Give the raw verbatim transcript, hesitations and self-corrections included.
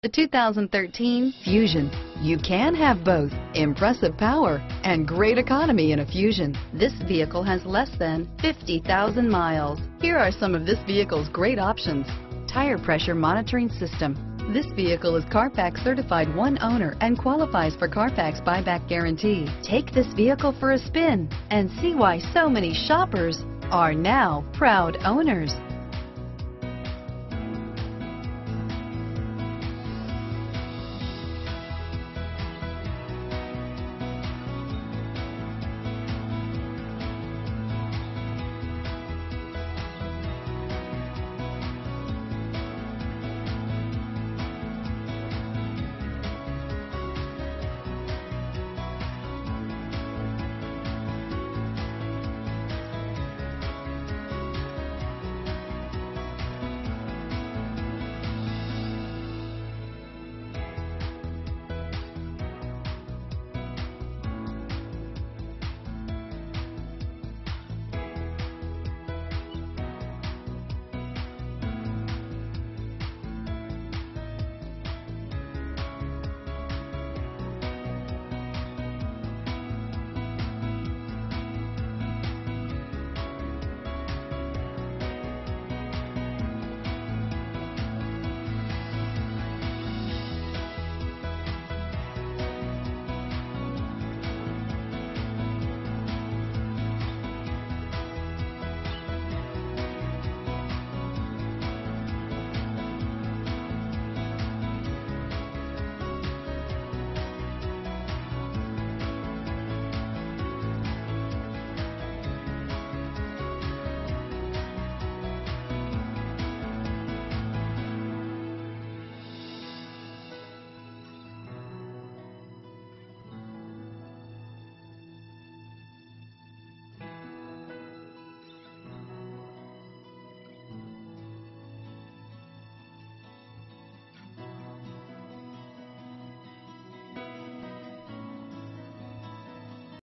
The two thousand thirteen Fusion. You can have both impressive power and great economy in a Fusion. This vehicle has less than fifty thousand miles. Here are some of this vehicle's great options. Tire pressure monitoring system. This vehicle is CARFAX certified one owner and qualifies for CARFAX buyback guarantee. Take this vehicle for a spin and see why so many shoppers are now proud owners.